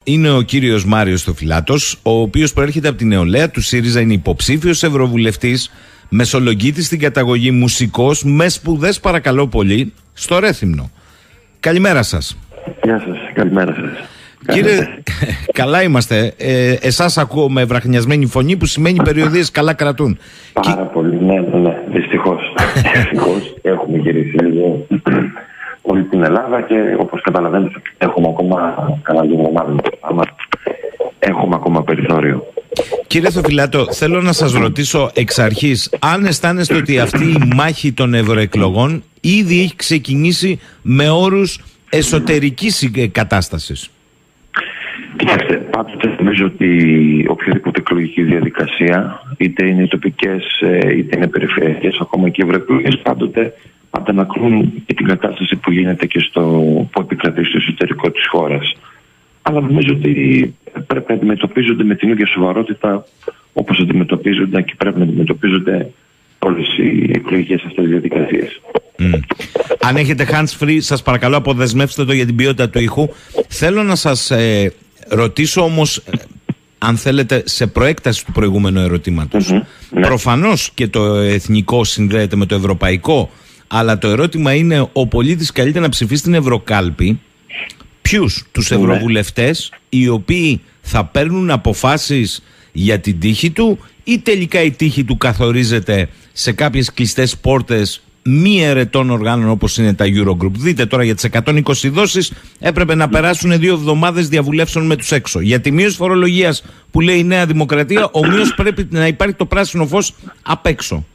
Είναι ο κύριος Μάριος Στοφυλάτος, ο οποίος προέρχεται από την νεολαία του ΣΥΡΙΖΑ, είναι υποψήφιος ευρωβουλευτής, μεσολογγίτης στην καταγωγή, μουσικός, με σπουδές παρακαλώ πολύ, στο Ρέθυμνο. Καλημέρα σας. Γεια σας, καλημέρα σας. Κύριε, καλά είμαστε. Εσάς ακούω με βραχνιασμένη φωνή, που σημαίνει περιοδίες καλά κρατούν. Πάρα πολύ, ναι, δυστυχώς. Δυστυχώς έχουμε γυρίσει λίγο όλη την Ελλάδα και όπως καταλαβαίνετε έχουμε ακόμα κανένα δύο εβδομάδες. Έχουμε ακόμα περιθώριο. Κύριε Στοφυλάτο, θέλω να σας ρωτήσω εξ αρχής αν αισθάνεστε ότι αυτή η μάχη των ευρωεκλογών ήδη έχει ξεκινήσει με όρους εσωτερικής κατάστασης. Κοιτάξτε, πάντοτε νομίζω ότι οποιαδήποτε εκλογική διαδικασία, είτε είναι τοπικές είτε είναι περιφερειακές, ακόμα και ευρωεκλογές, πάντοτε αντανακλούν και την κατάσταση που γίνεται και που επικρατεί στο εσωτερικό της χώρας. Αλλά νομίζω ότι πρέπει να αντιμετωπίζονται με την ίδια σοβαρότητα όπως αντιμετωπίζονται και πρέπει να αντιμετωπίζονται όλες οι εκλογικές αυτές διαδικασίες. Αν έχετε hands free, σας παρακαλώ αποδεσμεύστε το για την ποιότητα του ήχου. Θέλω να σας ρωτήσω όμως, αν θέλετε, σε προέκταση του προηγούμενου ερωτήματος. Ναι. Προφανώς και το εθνικό συνδέεται με το ευρωπαϊκό, αλλά το ερώτημα είναι, ο πολίτης καλείται να ψηφίσει στην Ευρωκάλπη ποιους? Τους ευρωβουλευτές οι οποίοι θα παίρνουν αποφάσεις για την τύχη του, ή τελικά η τύχη του καθορίζεται σε κάποιες κλειστές πόρτες μη ερετών οργάνων όπως είναι τα Eurogroup? Δείτε τώρα, για τις 120 δόσεις έπρεπε να περάσουν 2 εβδομάδες διαβουλεύσεων με τους έξω. Για τη μείωση φορολογίας που λέει η Νέα Δημοκρατία, ομοίως πρέπει να υπάρχει το πράσινο φως απ' έξω.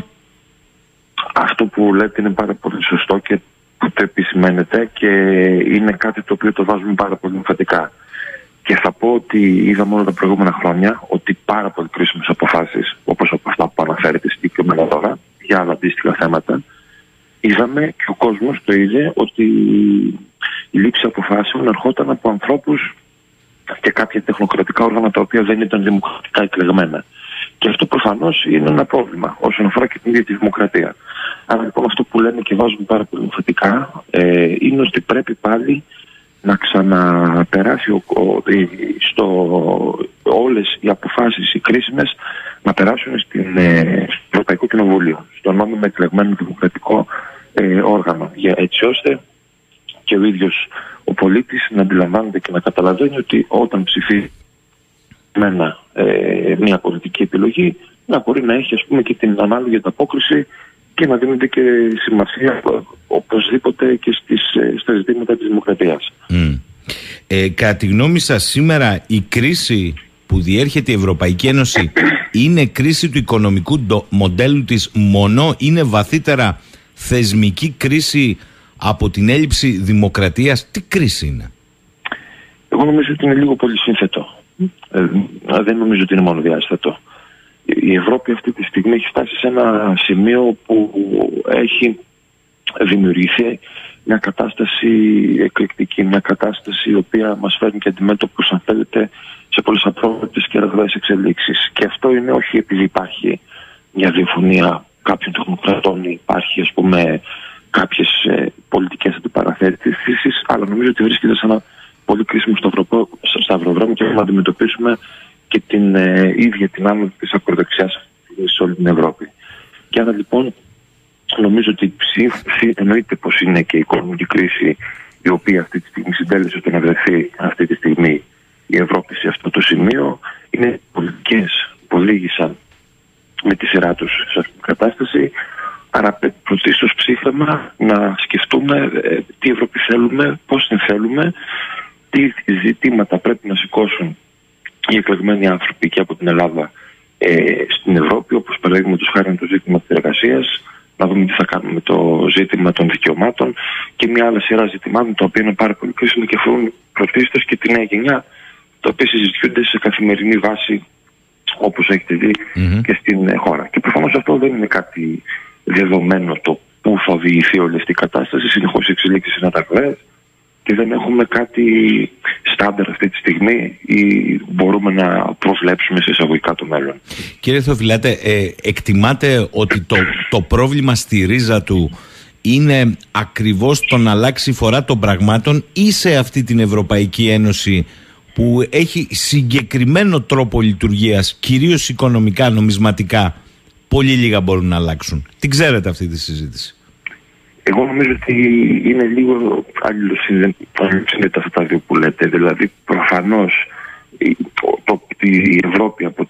Αυτό που λέτε είναι πάρα πολύ σωστό και που το επισημαίνετε, και είναι κάτι το οποίο το βάζουμε πάρα πολύ εμφατικά. Και θα πω ότι είδαμε όλα τα προηγούμενα χρόνια ότι πάρα πολύ κρίσιμες αποφάσεις, όπως από αυτά που αναφέρετε συγκεκριμένα τώρα, για άλλα αντίστοιχα θέματα, είδαμε και ο κόσμος το είδε ότι η λήψη αποφάσεων ερχόταν από ανθρώπους και κάποια τεχνοκρατικά όργανα τα οποία δεν ήταν δημοκρατικά εκλεγμένα. Και αυτό προφανώς είναι ένα πρόβλημα όσον αφορά και την ίδια τη δημοκρατία. Άρα λοιπόν αυτό που λέμε και βάζουμε πάρα πολύ εμφατικά είναι ότι πρέπει πάλι να ξαναπεράσει όλες οι αποφάσεις οι κρίσιμες να περάσουν στο Ευρωπαϊκό Κοινοβούλιο, στο νόμιμο εκλεγμένο δημοκρατικό όργανο, έτσι ώστε και ο ίδιος ο πολίτης να αντιλαμβάνεται και να καταλαβαίνει ότι όταν ψηφίζει μια πολιτική επιλογή να μπορεί να έχει, ας πούμε, και την ανάλογη ανταπόκριση και να δίνεται και σημασία οπωσδήποτε και στα ζητήματα της δημοκρατίας. Κατά τη γνώμη σας, σήμερα η κρίση που διέρχεται η Ευρωπαϊκή Ένωση είναι κρίση του οικονομικού μοντέλου της μόνο, είναι βαθύτερα θεσμική κρίση από την έλλειψη δημοκρατίας? Τι κρίση είναι? Εγώ νομίζω ότι είναι λίγο πολύ σύνθετο. Δεν νομίζω ότι είναι μόνο διάστατο. Η Ευρώπη αυτή τη στιγμή έχει φτάσει σε ένα σημείο που έχει δημιουργηθεί μια κατάσταση εκλεκτική, μια κατάσταση η οποία μας φέρνει και αντιμέτωπους, αν θέλετε, σε πολλές απρόβλεπτες και ραγδαίες εξελίξεις. Και αυτό είναι όχι επειδή υπάρχει μια διαφωνία κάποιων τεχνοκρατών, υπάρχει, ας πούμε, κάποιες πολιτικές αντιπαραθέσεις, αλλά νομίζω ότι βρίσκεται σε ένα πολύ κρίσιμο σταυροδρόμιο και να αντιμετωπίσουμε και την ίδια την άμυνα της ακροδεξιάς σε όλη την Ευρώπη. Και άρα λοιπόν νομίζω ότι εννοείται πως είναι και η οικονομική κρίση η οποία αυτή τη στιγμή συντέλεσε στο να βρεθεί αυτή τη στιγμή η Ευρώπη σε αυτό το σημείο. Είναι πολιτικές που οδήγησαν με τη σειρά τους σε αυτή την κατάσταση. Άρα πρωτίστως ψύχρεμα να σκεφτούμε τι Ευρώπη θέλουμε, πώς την θέλουμε, τι ζητήματα πρέπει να σηκώσουν οι εκλεγμένοι άνθρωποι και από την Ελλάδα στην Ευρώπη, όπως παραδείγματος χάρη το ζήτημα της εργασίας, να δούμε τι θα κάνουμε με το ζήτημα των δικαιωμάτων και μια άλλη σειρά ζητημάτων τα οποία είναι πάρα πολύ κρίσιμα και αφορούν πρωτίστως και τη νέα γενιά, τα οποία συζητιούνται σε καθημερινή βάση, όπως έχετε δει και στην χώρα. Και προφανώς αυτό δεν είναι κάτι δεδομένο το πού θα οδηγηθεί όλη αυτή η κατάσταση. Συνεχώς οι εξελίξεις είναι ατακραίες και δεν έχουμε κάτι στάνταρ αυτή τη στιγμή ή μπορούμε να προβλέψουμε σε εισαγωγικά το μέλλον. Κύριε Στοφυλάτε, εκτιμάτε ότι το πρόβλημα στη ρίζα του είναι ακριβώς το να αλλάξει η φορά των πραγμάτων ή σε αυτή την Ευρωπαϊκή Ένωση που έχει συγκεκριμένο τρόπο λειτουργίας, κυρίως οικονομικά, νομισματικά, πολύ λίγα μπορούν να αλλάξουν. Την ξέρετε αυτή τη συζήτηση? Εγώ νομίζω ότι είναι λίγο αλληλοσύνδετα αυτά τα δύο που λέτε. Δηλαδή, προφανώς η Ευρώπη από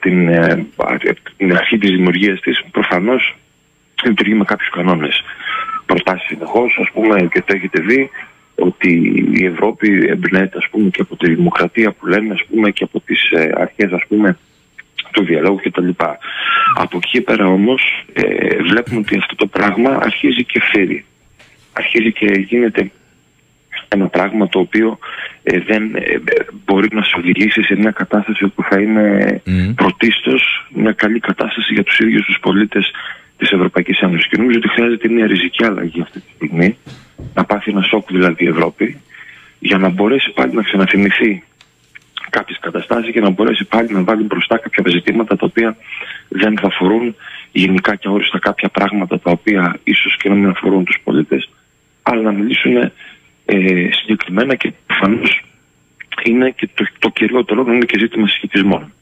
την αρχή της δημιουργίας της προφανώς λειτουργεί με κάποιους κανόνες. Προτάσεις συνεχώς, ας πούμε, και το έχετε δει, ότι η Ευρώπη εμπνέεται, ας πούμε, και από τη δημοκρατία που λένε, ας πούμε, και από τις αρχές, ας πούμε, του διαλόγου κτλ. Από εκεί πέρα όμως βλέπουμε ότι αυτό το πράγμα αρχίζει και φέρει. Αρχίζει και γίνεται ένα πράγμα το οποίο δεν μπορεί να σε οδηγήσει σε μια κατάσταση που θα είναι πρωτίστως μια καλή κατάσταση για τους ίδιους τους πολίτες της Ευρωπαϊκής Ένωσης. Και νομίζω ότι χρειάζεται μια ριζική αλλαγή αυτή τη στιγμή, να πάθει ένα σοκ δηλαδή η Ευρώπη, για να μπορέσει πάλι να ξαναθυμηθεί κάποιες καταστάσεις και να μπορέσει πάλι να βάλει μπροστά κάποια ζητήματα τα οποία δεν θα αφορούν γενικά και αόριστα κάποια πράγματα τα οποία ίσως και να μην αφορούν τους πολίτες, αλλά να μιλήσουν συγκεκριμένα, και προφανώς είναι και το κυριότερο είναι και ζήτημα συσχετισμών.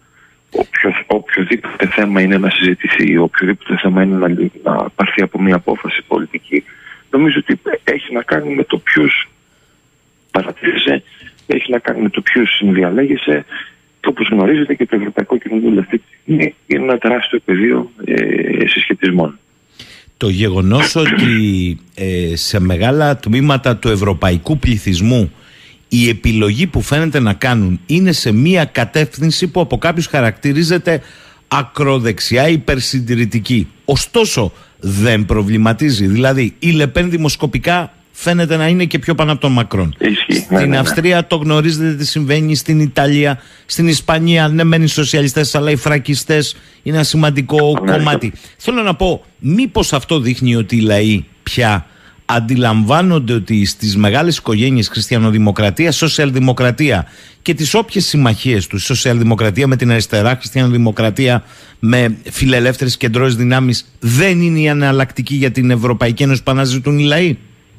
Οποιοδήποτε θέμα είναι να συζητηθεί, οποιοδήποτε θέμα είναι να πάρθει από μια απόφαση πολιτική, νομίζω ότι έχει να κάνει με το ποιους παρατήρησε, έχει να κάνει με το ποιους συνδιαλέγησε, και όπως γνωρίζετε και το Ευρωπαϊκό Κοινοβούλιο αυτή τη στιγμή είναι ένα τεράστιο πεδίο συσχετισμών. Το γεγονός ότι σε μεγάλα τμήματα του ευρωπαϊκού πληθυσμού η επιλογή που φαίνεται να κάνουν είναι σε μία κατεύθυνση που από κάποιους χαρακτηρίζεται ακροδεξιά, υπερσυντηρητική. Ωστόσο δεν προβληματίζει. Δηλαδή η Λεπέν δημοσκοπικά φαίνεται να είναι και πιο πάνω από τον Μακρόν. Στην Αυστρία το γνωρίζετε τι συμβαίνει, στην Ιταλία, στην Ισπανία, ναι μεν οι σοσιαλιστές αλλά οι φρακιστές είναι ένα σημαντικό κομμάτι. Θέλω να πω, μήπως αυτό δείχνει ότι οι λαοί πια αντιλαμβάνονται ότι στις μεγάλες οικογένειες χριστιανοδημοκρατία, σοσιαλδημοκρατία και τις όποιες συμμαχίες τους, σοσιαλδημοκρατία με την αριστερά, χριστιανοδημοκρατία με φιλελεύθερες κεντρώες δυνάμεις, δεν είναι η εναλλακτική για την Ευρωπαϊκή Ένωση που αναζητούν οι λαοί?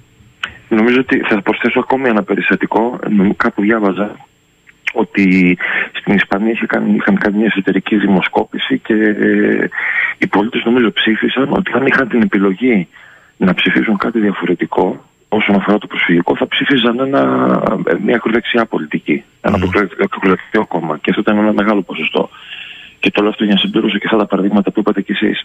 Νομίζω ότι θα προσθέσω ακόμη ένα περιστατικό. Κάπου διάβαζα ότι στην Ισπανία είχαν κάνει μια εσωτερική δημοσκόπηση και οι πολίτες νομίζω ψήφισαν ότι αν είχαν την επιλογή να ψηφίσουν κάτι διαφορετικό όσον αφορά το προσφυγικό, θα ψήφιζαν μια ακροδεξιά πολιτική, ένα ακροδεξιό κόμμα. Και αυτό ήταν ένα μεγάλο ποσοστό. Και το λέω αυτό για να συμπληρώσω και αυτά τα παραδείγματα που είπατε κι εσείς.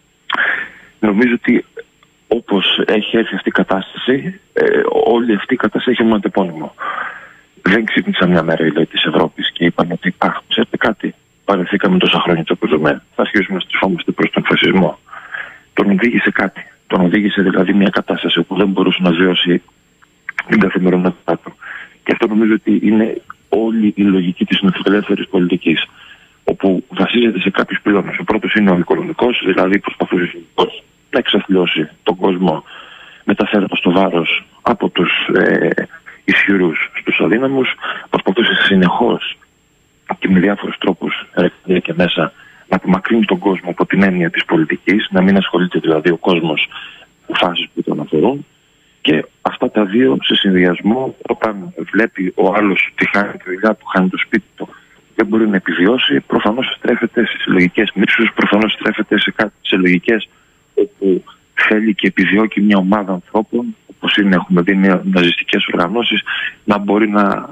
Νομίζω ότι όπως έχει έρθει αυτή η κατάσταση, όλη αυτή η κατάσταση έχει ένα αντεπώνυμο. Δεν ξύπνησαν μια μέρα οι λαοί της Ευρώπης και είπαν ότι ξέρετε κάτι, παρεθήκαμε τόσα χρόνια το ζούμε, θα αρχίσουμε να στρεφόμαστε προς τον φασισμό. Τον οδήγησε κάτι. Τον οδήγησε δηλαδή μια κατάσταση όπου δεν μπορούσε να βιώσει την καθημερινότητά του. Και αυτό νομίζω ότι είναι όλη η λογική της νεοφιλελεύθερης πολιτικής, όπου βασίζεται σε κάποιους πυλώνες. Ο πρώτος είναι ο οικονομικός, δηλαδή προσπαθούσε να εξαθλιώσει τον κόσμο, μεταφέροντας το βάρος από τους ισχυρούς στους αδύναμους. Προσπαθούσε συνεχώς και με διάφορους τρόπους και μέσα να απομακρύνει τον κόσμο από την έννοια της πολιτικής, να μην ασχολείται δηλαδή ο κόσμος με φάσεις που τον αφορούν. Και αυτά τα δύο σε συνδυασμό, όταν βλέπει ο άλλος τι χάνει τη δουλειά του, χάνει το σπίτι του, δεν μπορεί να επιβιώσει, προφανώς στρέφεται σε λογικές μίσους, προφανώς στρέφεται σε λογικές όπου θέλει και επιδιώκει μια ομάδα ανθρώπων, όπως είναι, έχουμε δει, ναζιστικές οργανώσεις, να μπορεί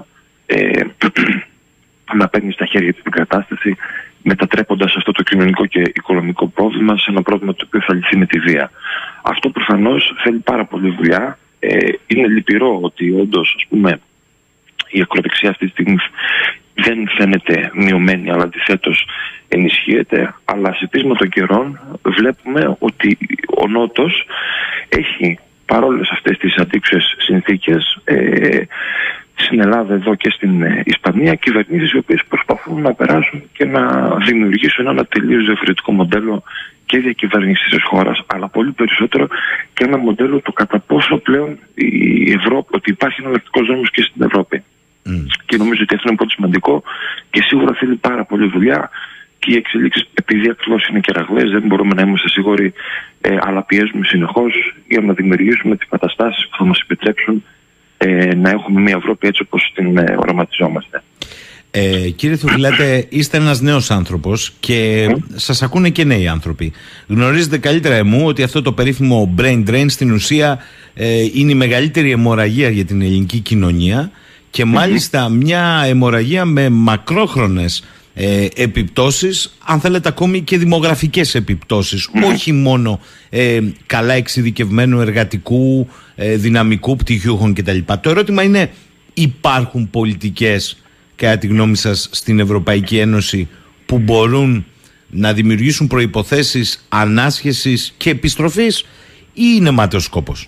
να παίρνει στα χέρια την κατάσταση, μετατρέποντας αυτό το κοινωνικό και οικονομικό πρόβλημα σε ένα πρόβλημα το οποίο θα λυθεί με τη βία. Αυτό προφανώς θέλει πάρα πολύ δουλειά. Είναι λυπηρό ότι όντως, ας πούμε, η ακροδεξιά αυτή τη στιγμή δεν φαίνεται μειωμένη, αλλά αντιθέτως ενισχύεται. Αλλά σε πείσμα των καιρών βλέπουμε ότι ο Νότος έχει, παρόλες αυτές τις αντίξωες συνθήκες, στην Ελλάδα εδώ και στην Ισπανία, κυβερνήσεις οι οποίες προσπαθούν να περάσουν και να δημιουργήσουν ένα τελείως διαφορετικό μοντέλο και διακυβέρνησης της χώρας, αλλά πολύ περισσότερο και ένα μοντέλο το κατά πόσο πλέον η Ευρώπη, ότι υπάρχει εναλλακτικός δρόμος και στην Ευρώπη. Και νομίζω ότι αυτό είναι πολύ σημαντικό και σίγουρα θέλει πάρα πολύ δουλειά. Και οι εξελίξεις, επειδή ακριβώς είναι κεραγλές, δεν μπορούμε να είμαστε σίγουροι, αλλά πιέζουμε συνεχώς για να δημιουργήσουμε τις καταστάσεις που θα μας επιτρέψουν να έχουμε μια Ευρώπη έτσι όπως την οραματιζόμαστε. Κύριε Θεοφυλάτε, είστε ένας νέος άνθρωπος και σας ακούνε και νέοι άνθρωποι. Γνωρίζετε καλύτερα εμού ότι αυτό το περίφημο brain drain στην ουσία είναι η μεγαλύτερη αιμορραγία για την ελληνική κοινωνία και μάλιστα μια αιμορραγία με μακρόχρονες επιπτώσεις, αν θέλετε ακόμη και δημογραφικές επιπτώσεις, όχι μόνο καλά εξειδικευμένου εργατικού δυναμικού πτυχιούχων κτλ. Το ερώτημα είναι, υπάρχουν πολιτικές κατά τη γνώμη σας στην Ευρωπαϊκή Ένωση που μπορούν να δημιουργήσουν προϋποθέσεις ανάσχεσης και επιστροφής ή είναι μάταιος σκόπος?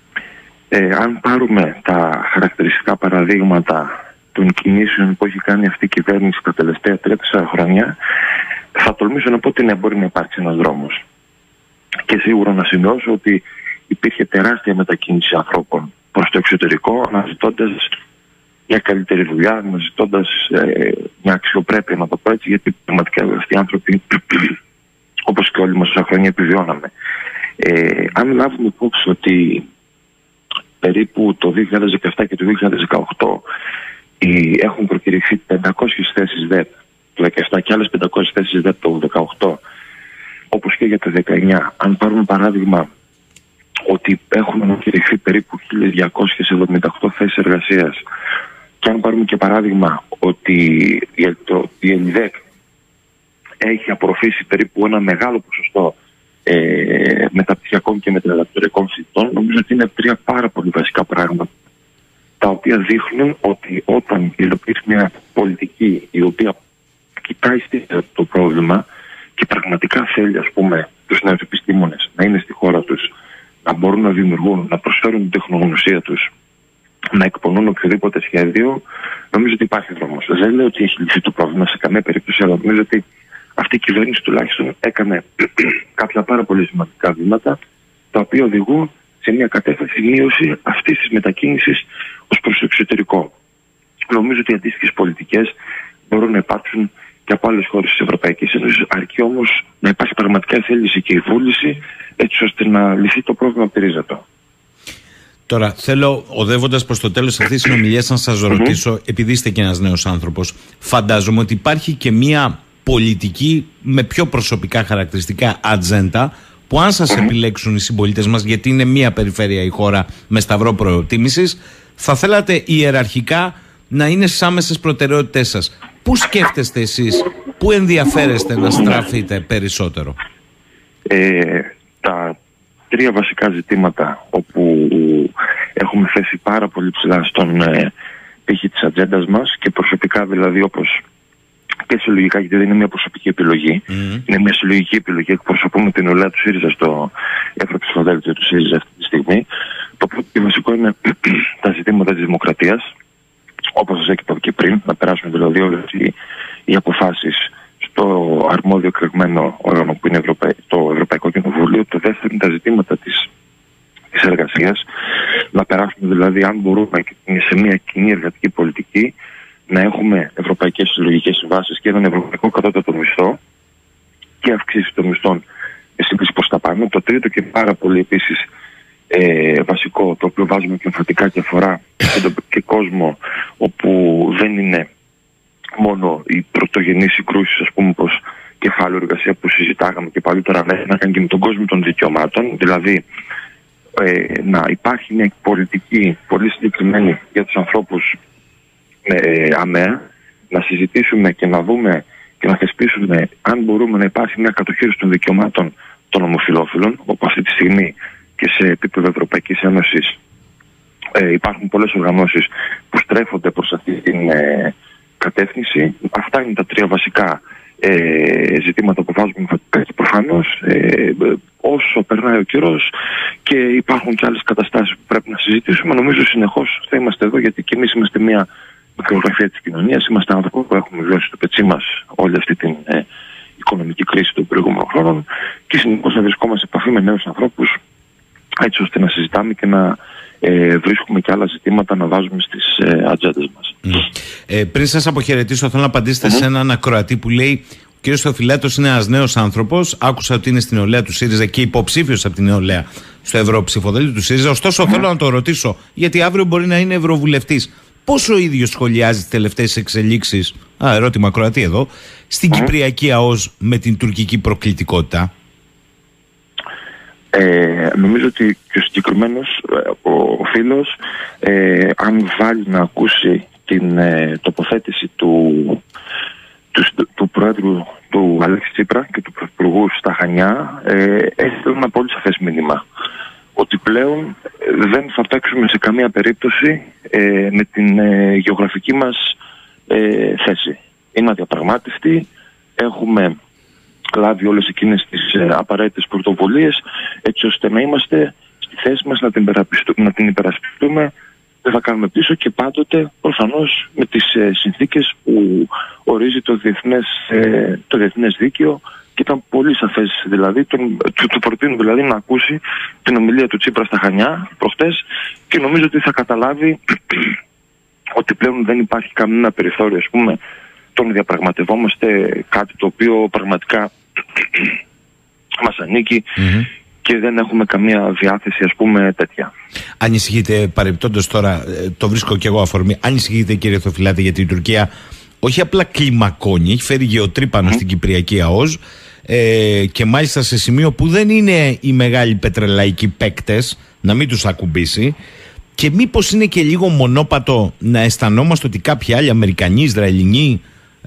Αν πάρουμε τα χαρακτηριστικά παραδείγματα των κινήσεων που έχει κάνει αυτή η κυβέρνηση τα τελευταία 3-4 χρόνια, θα τολμήσω να πω ότι μπορεί να υπάρξει ένας δρόμος. Και σίγουρα να σημειώσω ότι υπήρχε τεράστια μετακίνηση ανθρώπων προς το εξωτερικό, αναζητώντας μια καλύτερη δουλειά, αναζητώντας μια αξιοπρέπεια, να το πω έτσι, γιατί πραγματικά αυτοί οι άνθρωποι, όπως και όλοι μας τόσα χρόνια, επιβιώναμε. Αν λάβουμε υπόψη ότι περίπου το 2017 και το 2018 έχουν προκηρυχθεί 500 θέσεις ΔΕΠ το 2017 και άλλες 500 θέσεις ΔΕΠ το 2018, όπως και για το 2019. Αν πάρουμε παράδειγμα ότι έχουν προκηρυχθεί περίπου 1278 θέσεις εργασίας, και αν πάρουμε και παράδειγμα ότι η ΕΛΔΕΚ έχει απορροφήσει περίπου ένα μεγάλο ποσοστό μεταπτυχιακών και μεταλλακτορικών φοιτητών, νομίζω ότι είναι τρία πάρα πολύ βασικά πράγματα, τα οποία δείχνουν ότι όταν υλοποιήσει μια πολιτική η οποία κοιτάει το πρόβλημα και πραγματικά θέλει, ας πούμε, τους νέους επιστήμονες να είναι στη χώρα τους, να μπορούν να δημιουργούν, να προσφέρουν την τεχνογνωσία τους, να εκπονούν οποιοδήποτε σχέδιο, νομίζω ότι υπάρχει δρόμος. Δεν λέω ότι έχει λυθεί το πρόβλημα σε καμία περίπτωση, αλλά νομίζω ότι αυτή η κυβέρνηση τουλάχιστον έκανε κάποια πάρα πολύ σημαντικά βήματα, τα οποία οδηγούν σε μια κατεύθυνση μείωση αυτής της μετακίνησης ως προς το εξωτερικό. Νομίζω ότι αντίστοιχες πολιτικές μπορούν να υπάρξουν και από άλλες χώρες της Ευρωπαϊκής Ένωσης, αρκεί όμως να υπάρχει πραγματικά θέληση και η βούληση, έτσι ώστε να λυθεί το πρόβλημα από τη ρίζα του. Τώρα, θέλω, οδεύοντας προς το τέλος αυτής της συνομιλίας, να σας ρωτήσω, επειδή είστε και ένας νέος άνθρωπος, φαντάζομαι ότι υπάρχει και μια πολιτική με πιο προσωπικά χαρακτηριστικά ατζέντα, που αν σας επιλέξουν οι συμπολίτες μας, γιατί είναι μια περιφέρεια η χώρα με σταυρό προτίμησης, θα θέλατε ιεραρχικά να είναι στις άμεσες προτεραιότητές σας. Πού σκέφτεστε εσείς, πού ενδιαφέρεστε να στραφείτε περισσότερο? Τα τρία βασικά ζητήματα όπου έχουμε θέσει πάρα πολύ ψηλά στον πύχη της ατζέντας μας, και προσωπικά δηλαδή, όπως και συλλογικά, γιατί δεν είναι μια προσωπική επιλογή, είναι μια συλλογική επιλογή. Εκπροσωπούμε την νεολαία του ΣΥΡΙΖΑ στο Ευρωψηφοδέλτιο του ΣΥΡΙΖΑ αυτή τη στιγμή. Το πρώτο και βασικό είναι τα ζητήματα της δημοκρατίας, όπως σας είπα και πριν, να περάσουμε δηλαδή όλες οι αποφάσεις στο αρμόδιο εκλεγμένο όργανο που είναι το Ευρωπαϊκό Κοινοβούλιο. Το δεύτερο είναι τα ζητήματα της εργασίας, να περάσουμε δηλαδή, αν μπορούμε, σε μια κοινή εργατική πολιτική, να έχουμε ευρωπαϊκές συλλογικές συμβάσεις και έναν ευρωπαϊκό κατώτατο μισθό και αυξήσει των μισθών σε σύγκριση προς τα πάνω. Το τρίτο και πάρα πολύ επίσης βασικό, το οποίο βάζουμε και εμφαντικά και αφορά και κόσμο όπου δεν είναι μόνο οι πρωτογενείς συγκρούσεις, ας πούμε, πως κεφάλαιο εργασία που συζητάγαμε και παλιότερα, να κάνει και με τον κόσμο των δικαιωμάτων, δηλαδή να υπάρχει μια πολιτική πολύ συγκεκριμένη για τους ανθρώπους ΑΜΕΑ, να συζητήσουμε και να δούμε και να θεσπίσουμε αν μπορούμε να υπάρχει μια κατοχήρωση των δικαιωμάτων των ομοφυλόφιλων, όπου αυτή τη στιγμή και σε επίπεδο Ευρωπαϊκής Ένωσης υπάρχουν πολλές οργανώσεις που στρέφονται προς αυτή την κατεύθυνση. Αυτά είναι τα τρία βασικά ζητήματα που βάζουμε και προφανώς όσο περνάει ο καιρός και υπάρχουν και άλλες καταστάσεις που πρέπει να συζητήσουμε, νομίζω συνεχώς θα είμαστε εδώ, γιατί και εμείς είμαστε μια μικρογραφία της κοινωνίας, είμαστε άνθρωποι που έχουμε βιώσει στο πετσί μας όλη αυτή την οικονομική κρίση των προηγούμενων χρόνων και συνεχώς θα βρισκόμαστε σε επαφή με νέους ανθρώπους, έτσι ώστε να συζητάμε και να βρίσκουμε και άλλα ζητήματα να βάζουμε στις ατζέντες μας. Πριν σας αποχαιρετήσω, θέλω να απαντήσετε σε έναν ακροατή που λέει: ο κ. Θεοφυλάτος είναι ένας νέος άνθρωπος. Άκουσα ότι είναι στην νεολαία του ΣΥΡΙΖΑ και υποψήφιος από την νεολαία στο Ευρωψηφοδέλτιο του ΣΥΡΙΖΑ. Ωστόσο, θέλω να το ρωτήσω, γιατί αύριο μπορεί να είναι ευρωβουλευτής. Πώς ο ίδιος σχολιάζει τις τελευταίες εξελίξεις, ερώτημα Κροατία εδώ, στην Κυπριακή ΑΟΣ με την τουρκική προκλητικότητα? Νομίζω ότι και ο συγκεκριμένος ο φίλος, αν βάλει να ακούσει την τοποθέτηση του Πρόεδρου του Αλέξη Τσίπρα και του Πρωθυπουργού στα Χανιά, έχει ένα πολύ σαφές μήνυμα. Ότι πλέον δεν θα παίξουμε σε καμία περίπτωση με την γεωγραφική μας θέση. Είναι αδιαπραγμάτευτη, έχουμε λάβει όλες εκείνες τις απαραίτητες πρωτοβουλίες έτσι ώστε να είμαστε στη θέση μας να την υπερασπιστούμε. Δεν θα κάνουμε πίσω και πάντοτε προφανώς με τις συνθήκες που ορίζει το διεθνές δίκαιο, και ήταν πολύ σαφές δηλαδή, του προτείνω δηλαδή να ακούσει την ομιλία του Τσίπρα στα Χανιά προχτές και νομίζω ότι θα καταλάβει ότι πλέον δεν υπάρχει κανένα περιθώριο, ας πούμε, τον διαπραγματευόμαστε κάτι το οποίο πραγματικά μας ανήκει και δεν έχουμε καμία διάθεση, ας πούμε, τέτοια. Ανησυχείτε, παρεπτόντως τώρα, το βρίσκω και εγώ αφορμή, ανησυχείτε κύριε Θοφυλάτη, γιατί η Τουρκία όχι απλά κλιμακώνει, έχει φέρει γεωτρύπανο στην Κυπριακή ΑΟΣ και μάλιστα σε σημείο που δεν είναι οι μεγάλοι πετρελαϊκοί παίκτες, να μην τους ακουμπήσει. Και μήπως είναι και λίγο μονόπατο να αισθανόμαστε ότι κάποιοι άλλοι Αμερικανοί, Ισραηλινοί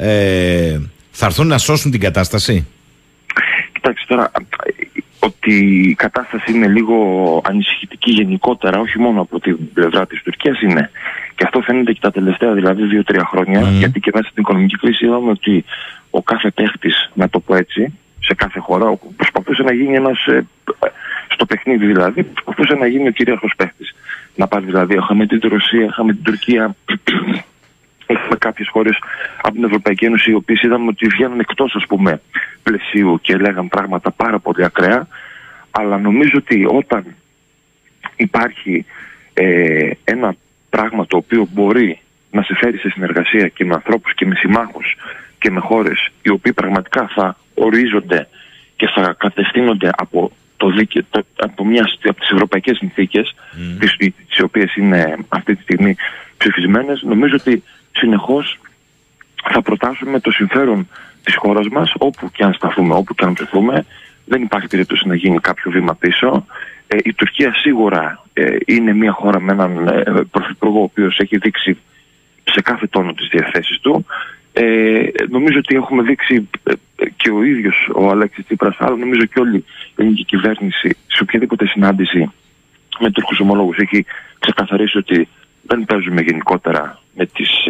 θα έρθουν να σώσουν την κατάσταση? Κοιτάξτε τώρα, ότι η κατάσταση είναι λίγο ανησυχητική γενικότερα, όχι μόνο από την πλευρά της Τουρκίας είναι. Και αυτό φαίνεται και τα τελευταία δηλαδή 2-3 χρόνια, γιατί και μέσα στην οικονομική κρίση είδαμε ότι ο κάθε παίχτης, να το πω έτσι, σε κάθε χώρα προσπαθούσε να γίνει ένας, στο παιχνίδι δηλαδή, προσπαθούσε να γίνει ο κυρίαρχος παίχτης. Να πάρει δηλαδή, είχαμε την Ρωσία, είχαμε την Τουρκία, έχουμε κάποιες χώρες από την Ευρωπαϊκή Ένωση οι οποίες είδαμε ότι βγαίνουν εκτός, ας πούμε, πλαισίου και λέγαν πράγματα πάρα πολύ ακραία. Αλλά νομίζω ότι όταν υπάρχει ένα πράγμα το οποίο μπορεί να σε φέρει σε συνεργασία και με ανθρώπους και με συμμάχους και με χώρες οι οποίοι πραγματικά θα ορίζονται και θα κατευθύνονται από από τις ευρωπαϊκές συνθήκες, τις οποίες είναι αυτή τη στιγμή ψηφισμένες, νομίζω ότι συνεχώς θα προτάσουμε το συμφέρον της χώρας μας, όπου και αν σταθούμε, όπου και αν βρεθούμε. Δεν υπάρχει περίπτωση να γίνει κάποιο βήμα πίσω. Η Τουρκία σίγουρα είναι μια χώρα με έναν πρωθυπουργό ο οποίος έχει δείξει σε κάθε τόνο τις διαθέσεις του. Νομίζω ότι έχουμε δείξει και ο ίδιος ο Αλέξης Τσίπρας, αλλά νομίζω και όλη η ελληνική κυβέρνηση σε οποιαδήποτε συνάντηση με Τούρκους ομολόγους έχει ξεκαθαρίσει ότι δεν παίζουμε γενικότερα με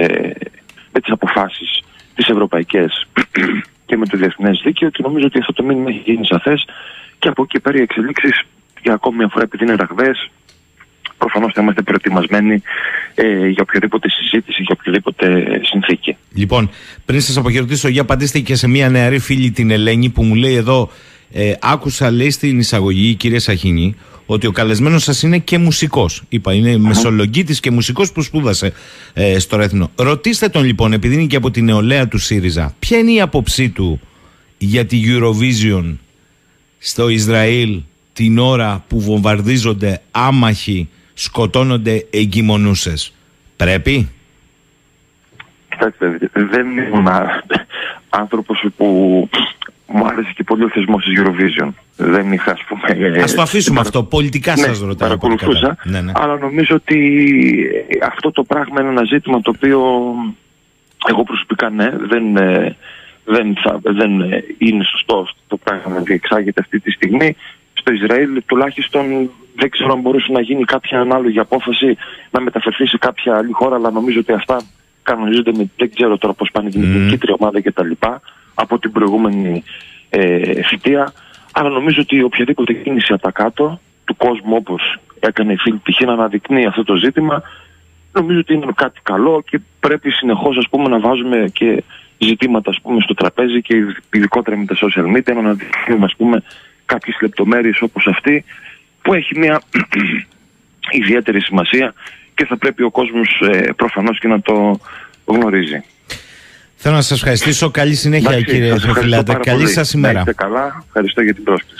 τις αποφάσεις τις ευρωπαϊκές και με το διεθνές δίκαιο, και νομίζω ότι αυτό το μήνυμα έχει γίνει σαφές, και από εκεί πέρα οι εξελίξεις για ακόμη μια φορά, επειδή είναι ραγδαίες, προφανώς θα είμαστε προετοιμασμένοι για οποιαδήποτε συζήτηση, για οποιαδήποτε συνθήκη. Λοιπόν, πριν σας αποχαιρετήσω, για απαντήστε και σε μια νεαρή φίλη, την Ελένη, που μου λέει εδώ, άκουσα, λέει, στην εισαγωγή, κύριε Σαχίνη, ότι ο καλεσμένος σας είναι και μουσικός. Είπα, είναι μεσολογγίτης και μουσικός που σπούδασε στο Ρέθινο. Ρωτήστε τον λοιπόν, επειδή είναι και από την νεολαία του ΣΥΡΙΖΑ, ποια είναι η άποψή του για τη Eurovision στο Ισραήλ την ώρα που βομβαρδίζονται άμαχοι, σκοτώνονται εγκυμονούσες? Πρέπει? Κοιτάξτε, δεν ήμουν άνθρωπος που μου άρεσε και πολύ ο θεσμός της Eurovision. Δεν είχα, ας πούμε... Ας το αφήσουμε αυτό, πολιτικά σας ρωτάω. Παρακολουθούσα, αλλά νομίζω ότι αυτό το πράγμα είναι ένα ζήτημα το οποίο εγώ προσωπικά δεν είναι σωστό το πράγμα να διεξάγεται αυτή τη στιγμή. Στο Ισραήλ τουλάχιστον δεν ξέρω αν μπορούσε να γίνει κάποια ανάλογη απόφαση να μεταφερθεί σε κάποια άλλη χώρα, αλλά νομίζω ότι αυτά κανονίζονται με, δεν ξέρω τώρα πώς πάνε, την κίτρια ομάδα κτλ. Από την προηγούμενη θητεία. Αλλά νομίζω ότι οποιαδήποτε κίνηση από τα κάτω του κόσμου, όπως έκανε η φίλη π.χ. να αναδεικνύει αυτό το ζήτημα, νομίζω ότι είναι κάτι καλό και πρέπει συνεχώς, ας πούμε, να βάζουμε και ζητήματα, ας πούμε, στο τραπέζι, και ειδικότερα με τα social media, να αναδεικνύουμε, ας πούμε, κάποιες λεπτομέρειες όπως αυτή, που έχει μια ιδιαίτερη σημασία και θα πρέπει ο κόσμος προφανώς και να το γνωρίζει. Θέλω να σας ευχαριστήσω. Καλή συνέχεια, κύριε Θοφυλάτη. Καλή σας ημέρα. Να είστε καλά. Ευχαριστώ για την πρόσκληση.